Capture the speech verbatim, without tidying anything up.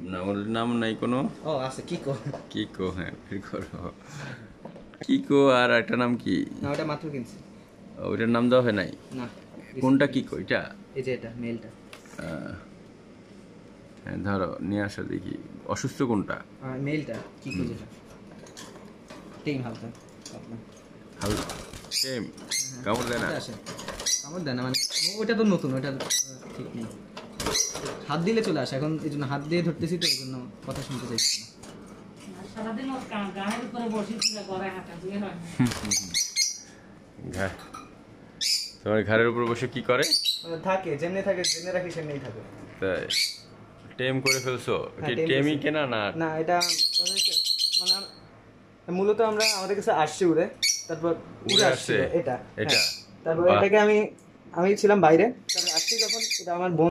নামের নাম নাই কোনো? ও আছে কিকো। কিকো, হ্যাঁ বের করো। কিকো আর একটা নাম কি? না ওটা মাত্র কিনছি। ওইটার নাম দেওয়া হয় নাই? না। কোনটা কিকো? এটা এই যে এটা মেলটা। হ্যাঁ ধরো নিয়ে আসো দেখি। অসুস্থ কোনটা? মেলটা কিকো যেটা। টিম হালকা হালকা টেম কামড় দেয় না? কামড় দেয় না মানে ওটা তো নতুন, ওটা ঠিক নেই। হাত দিলে চলে আসে এখন, এই জন্য হাত দিয়ে ধরতেছি তো এই জন্য কথা শুনতে চাইছি না। সারাদিন গায়ের উপরে বসে গড়ায় হাঁটা দিয়ে হয়। তোমার ঘাড়ের উপর বসে কি করে? থাকে যেমনি থাকে, যেমনি রাখি সেমনি থাকে। তাই টেম করে ফেলছো? কি টেমই কেনা না? না এটা মানে মূলত আমরা আমাদের কাছে আসছে উড়ে, তারপর উড়ে আসছে এটা এটা তারপর এটাকে আমি আমি ছিলাম বাইরে, তারপর আসছি যখন এটা আমার